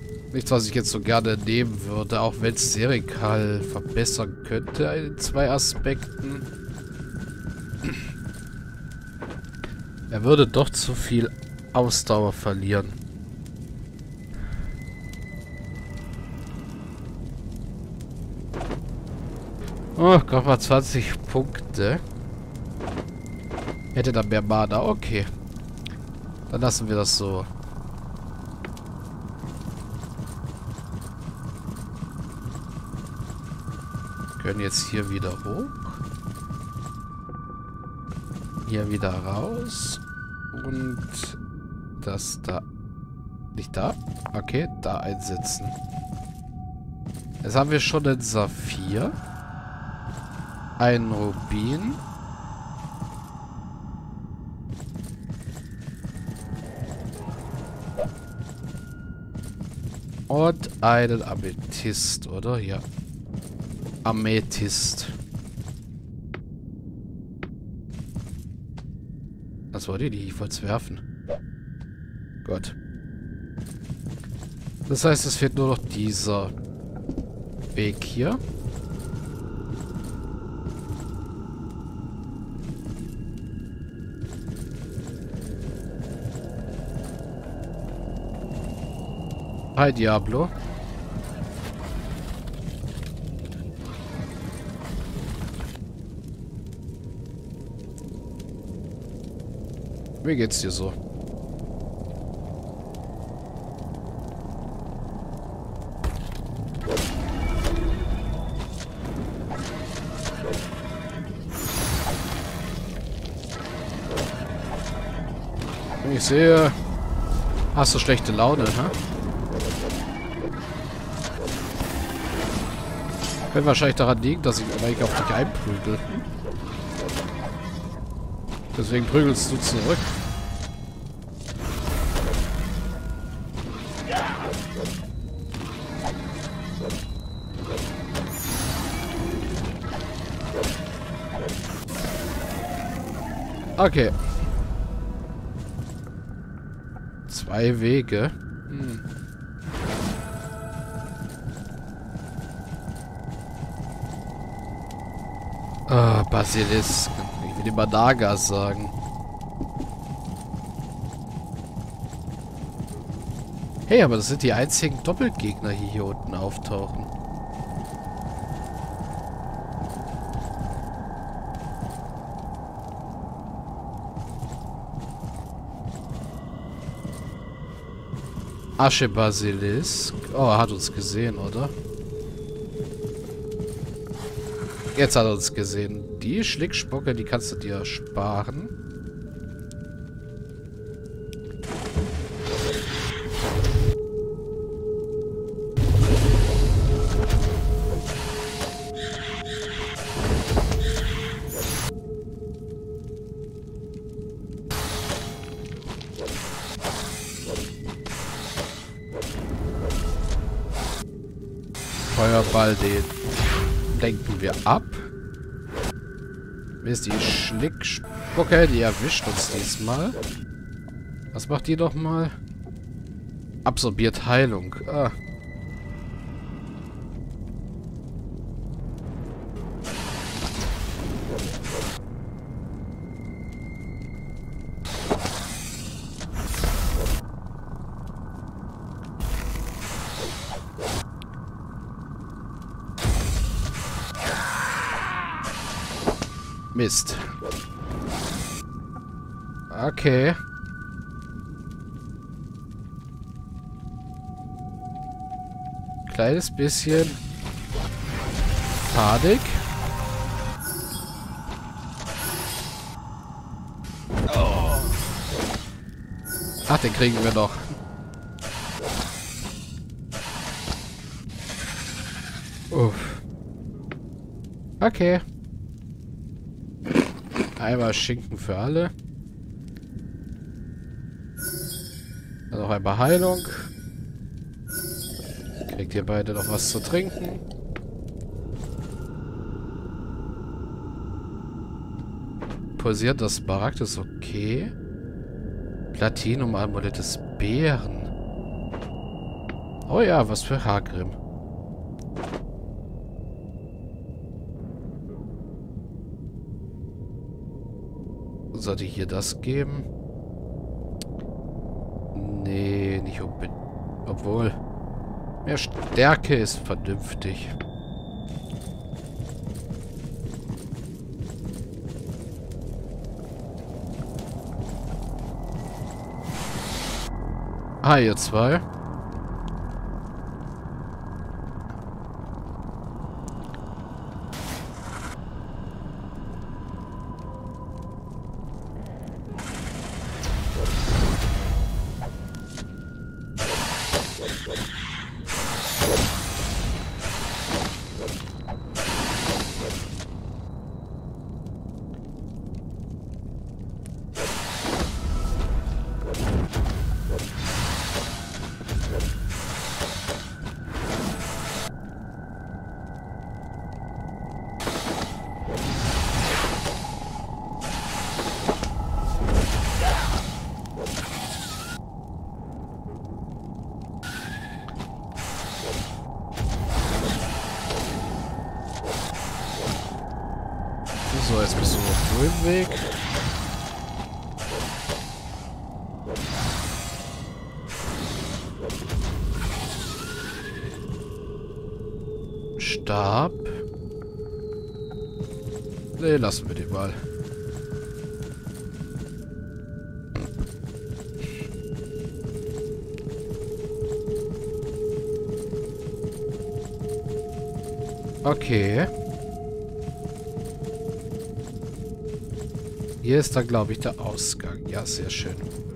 Nichts, was ich jetzt so gerne nehmen würde, auch wenn es Serikal verbessern könnte in 2 Aspekten. Er würde doch zu viel Ausdauer verlieren. Oh, gerade mal 20 Punkte. Hätte dann mehr Mana. Okay. Dann lassen wir das so. Können jetzt hier wieder hoch. Hier wieder raus. Und das da. Nicht da? Okay, da einsetzen. Jetzt haben wir schon den Saphir. Einen Rubin. Und einen Amethyst, oder? Ja. Amethyst. Was wollt ihr? Ich wollte es werfen. Gut. Das heißt, es fehlt nur noch dieser Weg hier. Hi, Diablo. Wie geht's dir so? Ich sehe, hast du schlechte Laune, hä? Wird wahrscheinlich daran liegen, dass ich eigentlich auf dich einprügel. Deswegen prügelst du zurück. Okay. 2 Wege. Ah, Basilisk. Ich will immer Naga sagen. Hey, aber das sind die einzigen Doppelgegner, die hier unten auftauchen. Asche-Basilisk. Oh, er hat uns gesehen, oder? Jetzt hat er uns gesehen. Die Schlickspucke, die kannst du dir sparen. Feuerball, den lenken wir ab. Mir ist die Schlickspucke, die erwischt uns diesmal. Was macht die doch mal? Absorbiert Heilung. Ah. Mist. Okay. Kleines bisschen Panik. Oh. Ach, den kriegen wir noch. Uff. Okay. Einmal Schinken für alle. Dann noch einmal Heilung. Kriegt ihr beide noch was zu trinken. Pulsiert das Smaragd ist okay. Platinum Amulett des Bären. Oh ja, was für Hagrim. Sollte ich hier das geben? Nee, nicht unbedingt. Obwohl, mehr Stärke ist vernünftig. Ah, ihr zwei. So, jetzt bist du noch im Weg. Stab. Ne, lassen wir den mal. Okay. Hier ist dann, glaube ich, der Ausgang. Ja, sehr schön.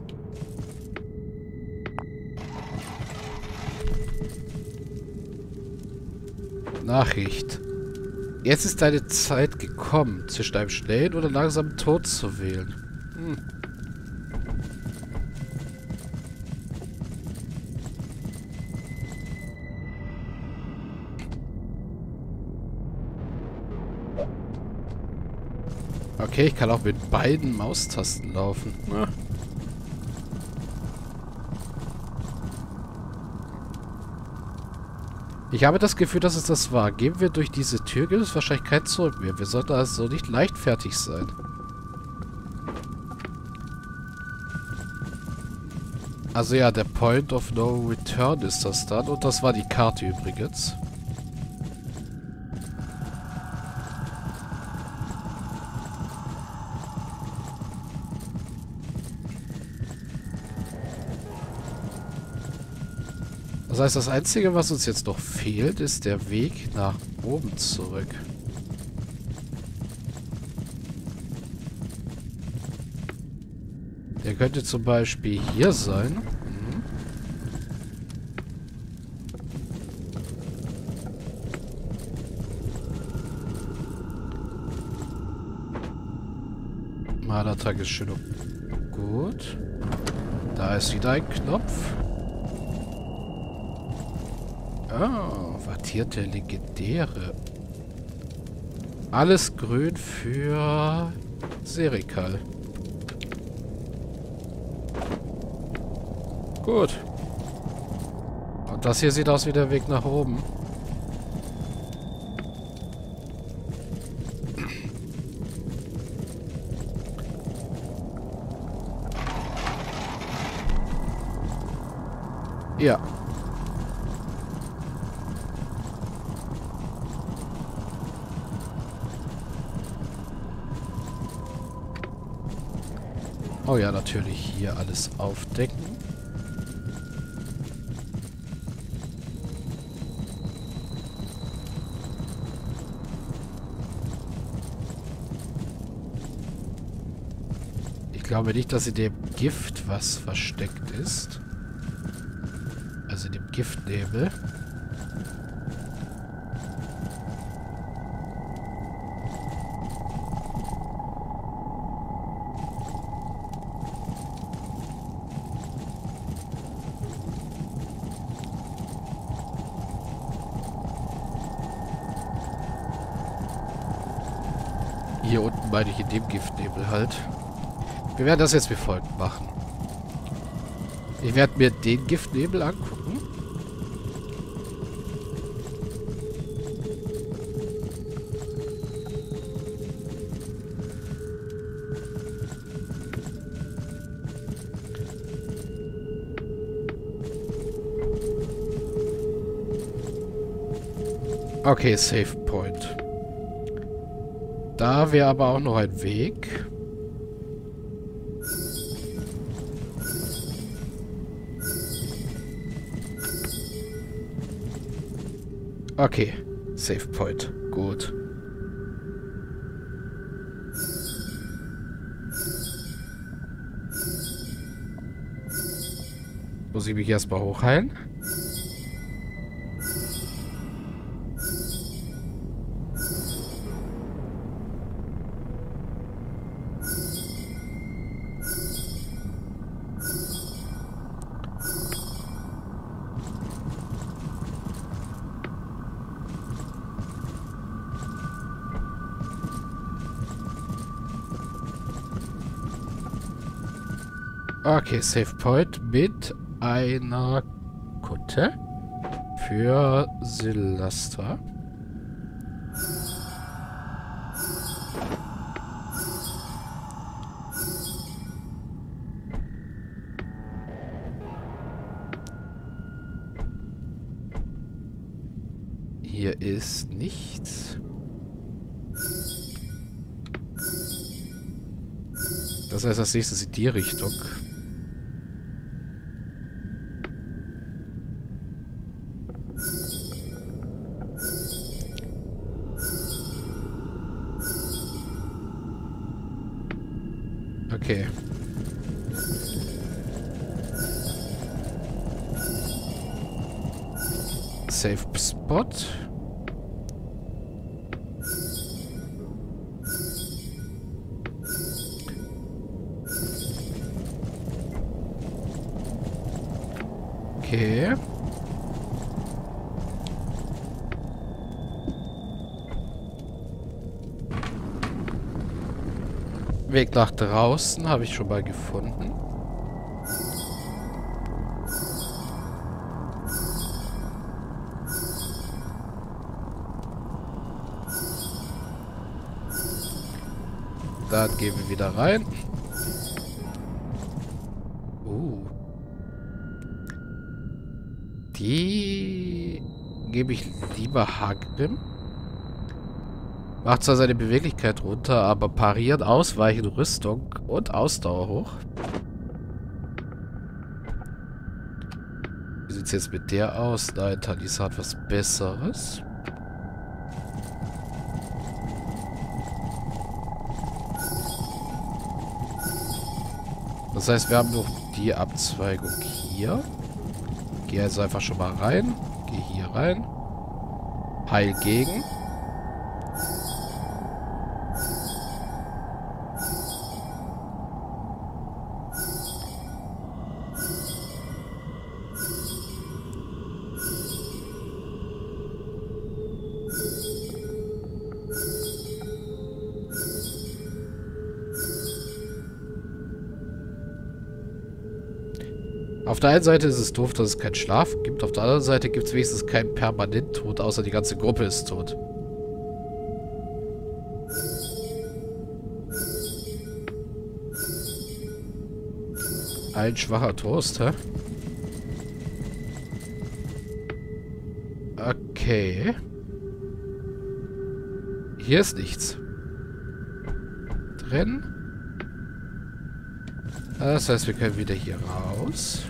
Nachricht. Jetzt ist deine Zeit gekommen, zwischen einem schnellen oder langsamen Tod zu wählen. Okay, ich kann auch mit beiden Maustasten laufen. Ja. Ich habe das Gefühl, dass es das war. Gehen wir durch diese Tür, gibt es wahrscheinlich kein Zurück mehr. Wir sollten also nicht leichtfertig sein. Also ja, der Point of No Return ist das dann. Und das war die Karte übrigens. Das heißt, das Einzige, was uns jetzt noch fehlt, ist der Weg nach oben zurück. Der könnte zum Beispiel hier sein. Malattacke ist schön und gut. Da ist wieder ein Knopf. Oh, wattierte Legendäre. Alles grün für Serikal. Gut. Und das hier sieht aus wie der Weg nach oben. Ja. Oh ja, natürlich hier alles aufdecken. Ich glaube nicht, dass in dem Gift was versteckt ist. Also in dem Giftnebel. Hier unten meine ich in dem Giftnebel halt. Wir werden das jetzt wie folgt machen. Ich werde mir den Giftnebel angucken. Okay, Save Point. Da wäre aber auch noch ein Weg. Okay, Save Point. Gut. Muss ich mich erstmal hochheilen? Okay, Save Point mit einer Kutte für Silastra. Hier ist nichts. Das heißt, als nächstes in die Richtung. Okay. Safe Spot. Okay. Weg nach draußen habe ich schon mal gefunden. Dann gehen wir wieder rein. Die gebe ich lieber Hagrim. Macht zwar seine Beweglichkeit runter, aber parieren, ausweichen, Rüstung und Ausdauer hoch. Wie sieht es jetzt mit der aus? Nein, Talisa hat was Besseres. Das heißt, wir haben noch die Abzweigung hier. Gehe also einfach schon mal rein. Gehe hier rein. Heil gegen. Auf der einen Seite ist es doof, dass es keinen Schlaf gibt. Auf der anderen Seite gibt es wenigstens keinen permanent Tod, außer die ganze Gruppe ist tot. Ein schwacher Trost, hä? Okay. Hier ist nichts drin. Das heißt, wir können wieder hier raus.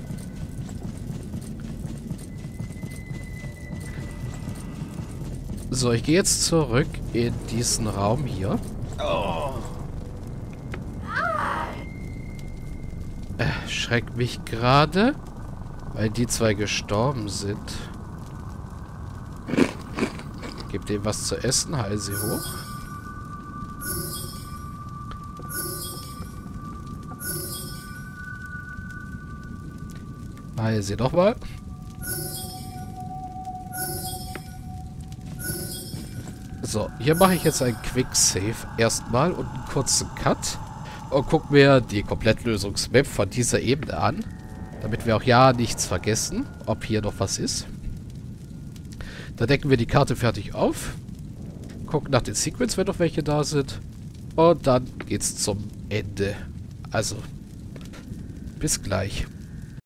So, ich gehe jetzt zurück in diesen Raum hier. Schreckt mich gerade, weil die zwei gestorben sind. Gebt dem was zu essen, heil sie hoch. Heil sie doch mal. So, hier mache ich jetzt einen Quick Save erstmal und einen kurzen Cut. Und gucken wir die Komplettlösungsmap von dieser Ebene an. Damit wir auch ja nichts vergessen, ob hier noch was ist. Dann decken wir die Karte fertig auf. Gucken nach den Secrets, wenn noch welche da sind. Und dann geht's zum Ende. Also, bis gleich.